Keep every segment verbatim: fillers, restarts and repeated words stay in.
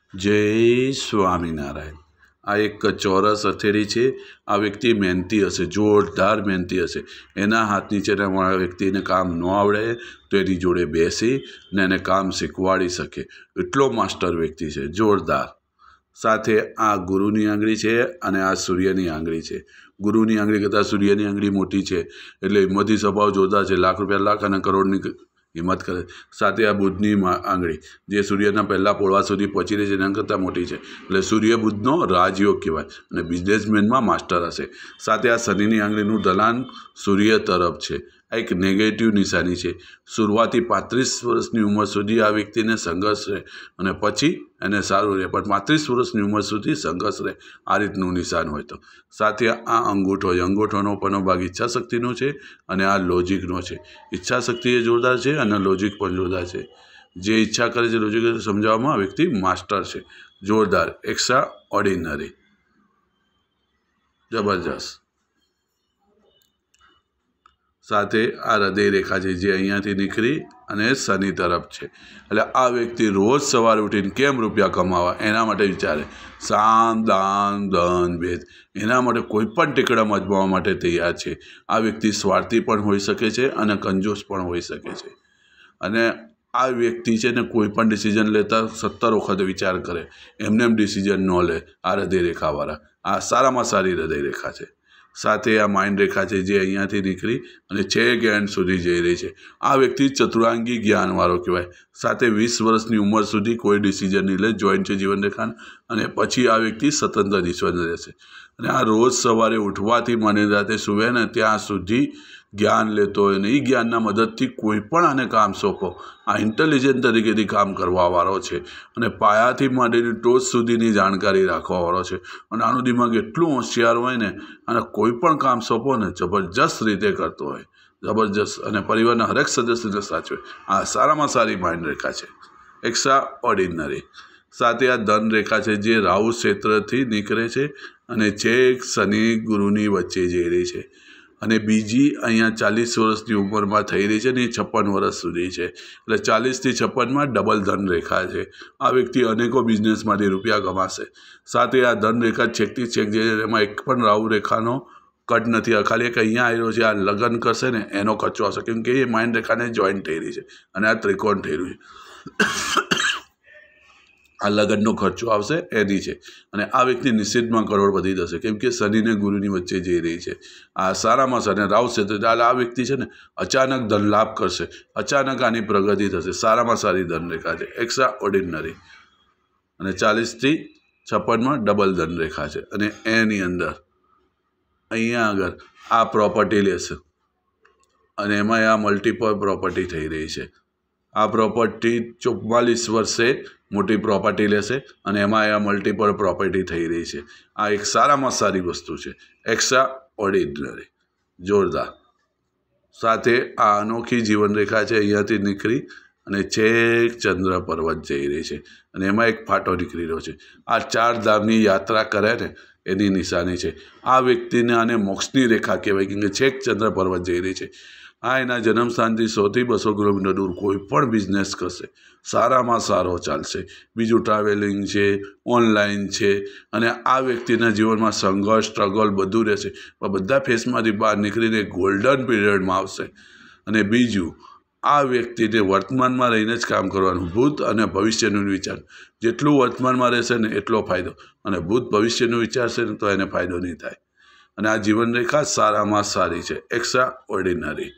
जय स्वामीनारायण। आ एक चौरस हथेળી છે। आ व्यक्ति मेहनती हशे, जोरदार मेहनती हशे। एना हाथ नीचेना व्यक्तिने काम न आवड़े तो एनी जोड़े बेसी ने एने काम शीखवाड़ी शके एटलो मास्टर व्यक्ति छे, जोरदार। साथे आ गुरुनी आंगળી છે અને આ સૂર્યની આંગળી છે। ગુરુની આંગળી કરતાં સૂર્યની આંગળી મોટી છે એટલે હિંમતી સ્વભાવ જોરદાર છે। લાખ રૂપિયા લાખ અને કરોડની हिम्मत करे। साथ आ बुधनी आंगળી जे सूर्यना पहला पोळवा सुधी पहोंची रही है एना करता मोटी है એટલે सूर्य बुधनो राजयोग कहेवाय અને बिजनेसमेन में मास्टर हशे। साथ आ शनिनी आंगळीनुं ढलान सूर्य तरफ है। आ एक नेगेटिव निशानी है। शुरुआती पैंतीस वर्षनी उमर सुधी आ व्यक्तिने संघर्ष रहे और पछी एने सारूं रहे, पण पैंतीस वर्षनी उमर सुधी संघर्ष रहे आ रीतनुं निशान होय तो। साथ आ अंगूठो अंगूठोनो पनो भाग इच्छा शक्तिनो है और आ लॉजिकनो है। इच्छा शक्ति ए जोरदार है और लॉजिक पण जोरदार है। जे इच्छा करे छे लॉजिक समझाववामां आ व्यक्ति मास्टर है, जोरदार, एक्स्ट्रा ऑर्डिनरी, जबरदस्त। साथे आ हृदय रेखा है जे अहींयाथी निकली अने शनि तरफ है। एटले आ व्यक्ति रोज सवारे उठीने केम रुपया कमावा एना माटे विचारे। साम दान धन भेद एना माटे कोईपण टेकड़ा अजमाववा माटे तैयार है। आ व्यक्ति स्वार्थी पण होई शके छे अने कंजूस पण होई शके छे अने आ व्यक्ति है ने कोईपण डिसिजन लेता सत्तर वखत विचार करे, एमने एम डिसिजन न ले। आ हृदय रेखावाळा आ सारामां सारी हृदय रेखा है। साथ आ माइंड रेखा है जे अहींयाथी निकली अने छेक एंड सुधी जई रही है। आ व्यक्ति चतुरांगी ज्ञानवाळो कहेवाय। साथ वीस वर्षनी उमर सुधी कोई डिसिजन नहीं ले, जॉइंट है जीवन रेखा अने पछी आ व्यक्ति स्वतंत्र जीवन रहेशे। अने आ रोज सवारे उठवाथी माने राते सुवे ने त्यां सुधी ज्ञान लेतो होय ने ई ज्ञानना मददथी कोईपण आने काम सोंपो आ इंटेलिजન્ટ तरीकेथी काम करवावाळो छे अने पायाथी मांडीने टोच सुधीनी जाणकारी राखवावाळो छे अने आनुं दिमाग एटલું होशियार होय ने अने कोईपण काम सोंपो ने जबरदस्त रीते करतो होय, जबरदस्त, अने परिवारना हरेक सदस्यने साचवे। आ सारामां सारी माइंड रेखा है, एक्स्ट्रा ऑर्डिनरी। साथ आ धन रेखा है जे राहु क्षेत्रथी निकळे छे अने छेक शनि गुरुनी वच्चे जई रही है अने बीजी अहींया चालीस वर्षनी उमरमां थई रही है ने छप्पन वर्ष सुधी है। एटले चालीस थी छप्पन में डबल धन रेखा है। आ व्यक्ति अनेकों बिजनेसमांथी रुपया कमाशे। साथ आ धन रेखा छेकथी छेक जे एमां एक पण राहु रेखानो कट नहीं, खाली एक अहींया आव्यो छे। आ लग्न करशे ने एनो खर्चो आवशे केम के ए माइंड रेखाने जॉइंट थई रही है अने आ त्रिकोण थई रह्युं छे। आ लगननो खर्चो आवशे एनी छे अने आ व्यक्ति निश्चित में करोड़पति थशे केम के शनि ने गुरुनी वच्चे जई रही है। आ सारामां सारा राहु से तो आ व्यक्ति है ने अचानक धन लाभ करशे, अचानक आनी प्रगति थशे। सारामां सारी धन रेखा है, एक्स्ट्रा ऑर्डिनरी। अने चालीस थी छप्पन में डबल धन रेखा है अने एनी अंदर अहींया आगळ आ प्रॉपर्टी लेशे अने एमां आ मल्टीपल प्रॉपर्टी थई रही है। आ प्रॉपर्टी चौवालीस वर्षे मोटी प्रॉपर्टी लेशे अने एमां आ मल्टीपल प्रॉपर्टी थई रही है। आ एक सारामां सारी वस्तु है, एक्स्ट्रा ऑर्डिनरी, जोरदार। साथे आ अनोखी जीवन रेखा है अहींयाथी निकली अने छेक चंद्र पर्वत जई रही है अने एमां एक फाटो निकली रह्यो छे। आ चार धामनी यात्रा करे ने एनी निशानी है। आ व्यक्ति ने आने मोक्षनी रेखा कहेवाय केम छेक चंद्र पर्वत जई रही है। आ एना जन्म स्थानथी सौ थी बसो किलोमीटर दूर कोईपण बिजनेस करशे सारामां सारो चालशे। बीजुं ट्रावेलिंग है, ऑनलाइन है अने आ व्यक्तिना जीवनमां संघर्ष स्ट्रगल बधुं रहेशे पण बधा फेसमांथी बहार निकळीने गोल्डन पीरियडमां आवशे। अने बीजुं आ व्यक्तिने वर्तमानमां रहीने ज काम करवानुं, भूत अने भविष्यनुं विचार। जेटલું वर्तमानमां रहेशे ने एटलो फायदो अने भूत भविष्यनुं विचारशे ने तो एने फायदो नहीं थाय। अने आ जीवन रेखा सारामां सारी है, एक्स्ट्रा ऑर्डिनरी।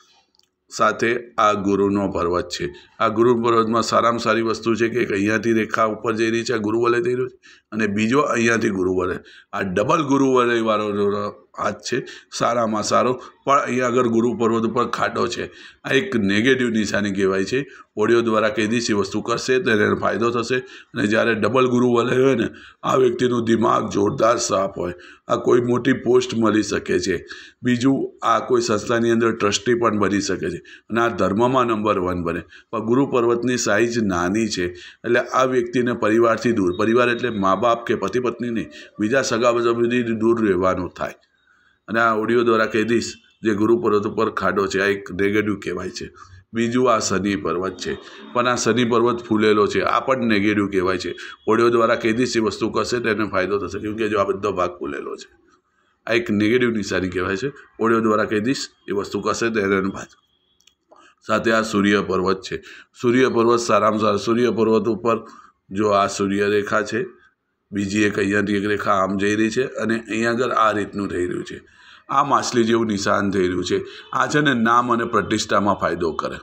साथे आ गुरुनो पर्वत है। आ गुरु पर्वत में सारामां सारी वस्तु है कि अहींयाथी रेखा ऊपर जई रही है, गुरु वलय थई रह्यो छे अने बीजो अहींयाथी गुरु वलय। आ डबल गुरु वलय वाळो हाथ है, सारामां सारो। पण अहींया अगर गुरु पर्वत पर खाडो है, आ एक नेगेटिव निशानी कहेवाय छे। ओडियो द्वारा कही दीश वस्तु करशे तो एने फायदो थशे अने ज्यारे डबल गुरु वलय होय ने आ व्यक्तिनुं दिमाग जोरदार साफ होय। आ कोई मोटी पोस्ट मळी शके छे। बीजुं आ कोई संस्थानी अंदर ट्रस्टी पण बनी शके छे अने आ धर्ममां नंबर वन बने। पण गुरु पर्वतनी साइज नानी छे एटले आ व्यक्तिने परिवारथी दूर, परिवार एटले माँ बाप के पति पत्नी नहीं, बीजा सगा संबंधी दूर रहेवानुं थाय। अने आ ऑडियो द्वारा कही दीश जे गुरु पर्वत पर खाडो है, आ एक नेगेटिव कहेवाय छे। બીજું આ શનિ પર્વત છે, પણ આ શનિ પર્વત ફૂલેલો છે, આ પણ નેગેટિવ કહેવાય છે. ઓડિયો દ્વારા કહી દઈશ એ વસ્તુ કરશે તો એને ફાયદો થશે, કેમ કે જો આ બધો ભાગ ફૂલેલો છે, આ એક નેગેટિવ નિશાની કહેવાય છે. ઓડિયો દ્વારા કહી દઈશ એ વસ્તુ કરશે તો એને ફાયદો. સાથે આ સૂર્ય પર્વત છે. સૂર્ય પર્વત સારામાં સારા. સૂર્ય પર્વત ઉપર જો આ સૂર્ય રેખા છે, બીજી એક અહીંયાથી એક રેખા આમ જઈ રહી છે, અને અહીંયા આગળ આ રીતનું થઈ રહ્યું છે. આ માછલી જેવું નિશાન થઈ રહ્યું છે. આ છે ને નામ અને પ્રતિષ્ઠામાં ફાયદો કરે.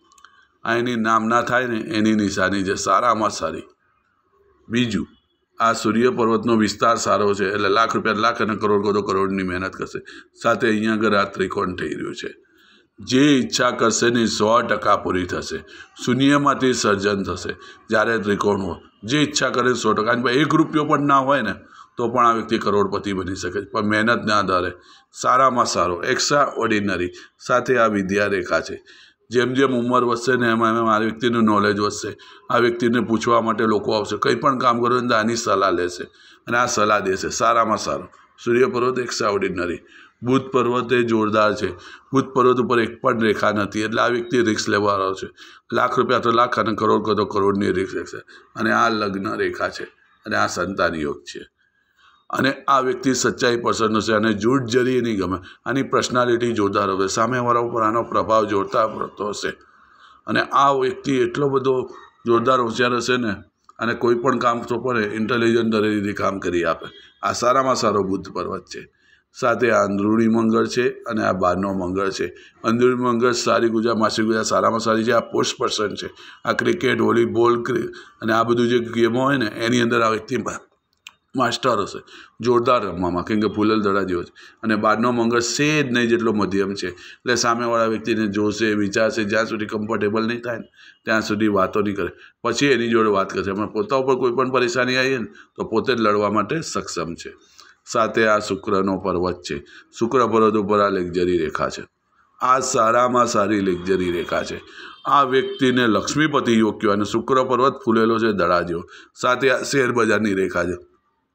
આ એની નામ ના થાય ને એની નિશાની છે, સારામાં સારી. બીજું આ સૂર્ય પર્વતનો વિસ્તાર સારો છે, એટલે લાખ રૂપિયા લાખ અને કરોડ કરોડ કરોડની મહેનત કરશે. સાથે અહીંયા આગળ આ ત્રિકોણ થઈ રહ્યું છે. જે ઈચ્છા કરશે ને સો ટકા પૂરી થશે. શૂન્યમાંથી સર્જન થશે જ્યારે ત્રિકોણ હોય. જે ઈચ્છા કરે સો ટકા. એક રૂપિયો પણ ના હોય ને તો પણ આ વ્યક્તિ કરોડપતિ બની શકે છે, પણ મહેનતના આધારે. સારામાં સારો, એક્સ્ટ્રા ઓર્ડિનરી. સાથે આ વિદ્યા રેખા છે. જેમ જેમ ઉંમર વધશે ને એમાં એમ આ વ્યક્તિનું નોલેજ વધશે. આ વ્યક્તિને પૂછવા માટે લોકો આવશે. કંઈ પણ કામ કરો તો આની સલાહ લેશે અને આ સલાહ દેશે. સારામાં સારો. સૂર્ય પર્વત એક્સ્ટ્રા ઓર્ડિનરી. બુધ પર્વત એ જોરદાર છે. બુધ પર્વત ઉપર એક પણ રેખા નથી, એટલે આ વ્યક્તિ રિસ્ક લેવાનો છે. લાખ રૂપિયા તો લાખ અને કરોડ તો કરોડની રિસ્ક લેશે. અને આ લગ્ન રેખા છે, અને આ સંતાન યોગ છે. અને આ વ્યક્તિ સચ્ચાઈ પસંદ હશે, અને જૂઠ જરી નહીં ગમે. આની પર્સનાલિટી જોરદાર હશે. સામેવાળા ઉપર આનો પ્રભાવ જોરદાર પડતો હશે. અને આ વ્યક્તિ એટલો બધો જોરદાર હોશિયાર હશે ને, અને કોઈ પણ કામ તો પડે ઇન્ટેલિજન્ટ રીતે કામ કરી આપે. આ સારામાં સારો બુધ પર્વત છે. સાથે આ અંદરૂણી મંગળ છે, અને આ બહારનો મંગળ છે. અંદરૂણી મંગળ સારી ગુજરાત માસી ગુજરાત સારામાં સારી છે. આ પોસ્ટ પર્સન છે. આ ક્રિકેટ, વોલીબોલ અને આ બધું જે ગેમો હોય ને એની અંદર આ વ્યક્તિ માસ્ટર હશે, જોરદાર રમવામાં, કેમ કે ફૂલેલ દડા જેવો છે. અને બહારનો મંગળ સેજ નહીં જેટલો મધ્યમ છે, એટલે સામેવાળા વ્યક્તિને જોશે, વિચારશે. જ્યાં સુધી કમ્ફર્ટેબલ નહીં થાય ને ત્યાં સુધી વાતો નહીં કરે, પછી એની જોડે વાત કરશે. પણ પોતા ઉપર કોઈ પણ પરેશાની આવી ને તો પોતે જ લડવા માટે સક્ષમ છે. સાથે આ શુક્રનો પર્વત છે. શુક્ર પર્વત ઉપર આ લક્ઝરી રેખા છે. આ સારામાં સારી લક્ઝરી રેખા છે. આ વ્યક્તિને લક્ષ્મીપતિ યોગ કહેવાય. અને શુક્ર પર્વત ફૂલેલો છે દડા જેવો. સાથે આ શેર બજારની રેખા છે,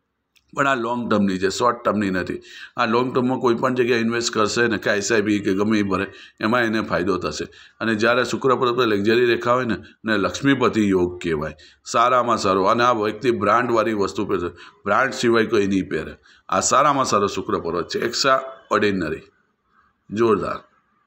પણ આ લોંગ ટર્મની છે, શોર્ટ ટર્મની નથી. આ લોંગ ટર્મમાં કોઈ પણ જગ્યાએ ઇન્વેસ્ટ કરશે ને કે એસઆઈપી કે ગમે એ ભરે એમાં એને ફાયદો થશે. અને જ્યારે શુક્ર પર્વત લક્ઝરી રેખા હોય ને એને લક્ષ્મીપતિ યોગ કહેવાય. સારામાં સારો. અને આ વ્યક્તિ બ્રાન્ડવાળી વસ્તુ પહેરશે, બ્રાન્ડ સિવાય કોઈ નહીં પહેરે. આ સારામાં સારો શુક્ર પર્વત છે. એક્સ્ટ્રા ઓર્ડિનરી, જોરદાર.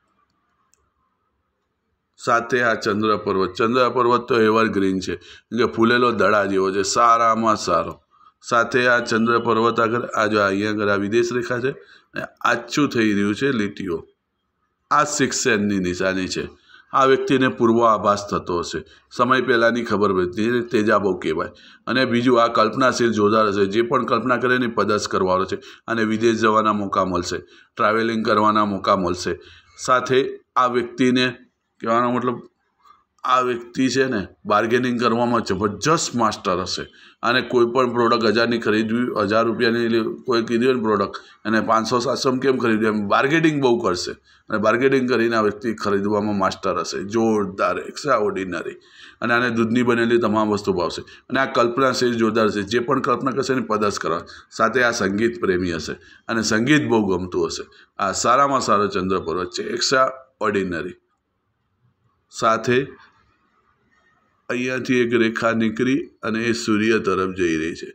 સાથે આ ચંદ્ર પર્વત. ચંદ્ર પર્વત તો એવરગ્રીન છે, કે ફૂલેલો દડા જેવો છે, સારામાં સારો. સાથે આ ચંદ્ર પર્વત આગળ આ જો અહીંયા આગળ આ વિદેશ રેખા છે, આછું થઈ રહ્યું છે લીટીઓ. આ સિક્સ સેન્સની નિશાની છે. આ વ્યક્તિને પૂર્વાભાસ થતો હશે, સમય પહેલાંની ખબર પડતી, તેજાબો કહેવાય. અને બીજું આ કલ્પનાશીલ જોરદાર હશે. જે પણ કલ્પના કરે એની પદસ કરવાનો છે. અને વિદેશ જવાના મોકા મળશે, ટ્રાવેલિંગ કરવાના મોકા મળશે. સાથે આ વ્યક્તિને કહેવાનો મતલબ આ વ્યક્તિ છે ને બાર્ગેનિંગ કરવામાં જબરજસ્ત માસ્ટર હશે. અને કોઈ પણ પ્રોડક્ટ હજારની ખરીદવી, હજાર રૂપિયાની કોઈ કીધી હોય ને પ્રોડક્ટ, અને પાંચસો સાતસો કેમ ખરીદવી, એમ બાર્ગેનિંગ બહુ કરશે. અને બાર્ગેનિંગ કરીને આ વ્યક્તિ ખરીદવામાં માસ્ટર હશે, જોરદાર, એક્સ્ટ્રા ઓર્ડિનરી. અને આને દૂધની બનેલી તમામ વસ્તુ ભાવશે. અને આ કલ્પનાશીલ જોરદાર છે. જે પણ કલ્પના કરશે એની પદસ કરવા. સાથે આ સંગીત પ્રેમી હશે, અને સંગીત બહુ ગમતું હશે. આ સારામાં સારો ચંદ્ર પર્વત છે, એક્સ્ટ્રા ઓર્ડિનરી. સાથે અહીંયાથી એક રેખા નીકળી અને એ સૂર્ય તરફ જઈ રહી છે.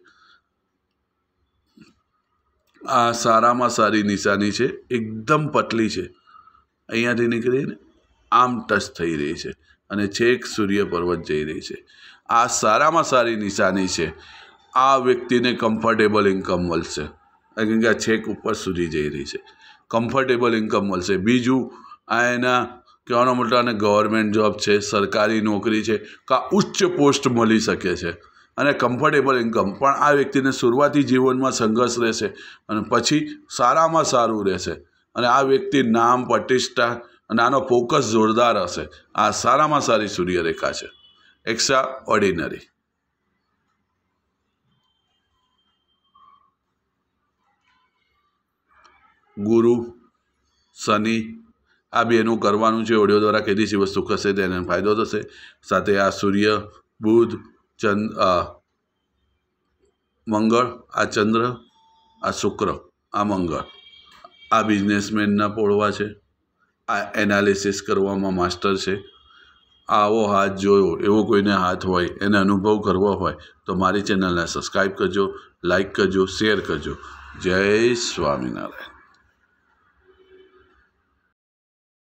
આ સારામાં સારી નિશાની છે, એકદમ પતલી છે. અહીંયાથી નીકળીને આમ ટચ થઈ રહી છે અને છેક સૂર્ય પર્વત જઈ રહી છે. આ સારામાં સારી નિશાની છે. આ વ્યક્તિને કમ્ફર્ટેબલ ઇન્કમ મળશે, કારણ કે આ છેક ઉપર સુધી જઈ રહી છે. કમ્ફર્ટેબલ ઇન્કમ મળશે. બીજું આ એના કહેવાનો મતલબ અને ગવર્મેન્ટ જોબ છે, સરકારી નોકરી છે, કાં ઉચ્ચ પોસ્ટ મળી શકે છે, અને કમ્ફર્ટેબલ ઇન્કમ. પણ આ વ્યક્તિને શરૂઆતી જીવનમાં સંઘર્ષ રહેશે, અને પછી સારામાં સારું રહેશે. અને આ વ્યક્તિ નામ, પ્રતિષ્ઠા અને આનો ફોકસ જોરદાર હશે. આ સારામાં સારી સૂર્યરેખા છે, એક્સ્ટ્રા ઓર્ડિનરી. ગુરુ, શનિ, આ બેનું કરવાનું છે. ઓડિયો દ્વારા કઈ દીધી વસ્તુ કરશે તેને ફાયદો થશે. સાથે આ સૂર્ય, બુધ, ચંદ મંગળ, આ ચંદ્ર, આ શુક્ર, આ મંગળ, આ બિઝનેસમેનના પોળવા છે. આ એનાલિસિસ કરવામાં માસ્ટર છે. આવો હાથ જોયો એવો કોઈને હાથ હોય એને અનુભવ કરવો હોય તો મારી ચેનલને સબસ્ક્રાઈબ કરજો, લાઈક કરજો, શેર કરજો. જય સ્વામિનારાયણ.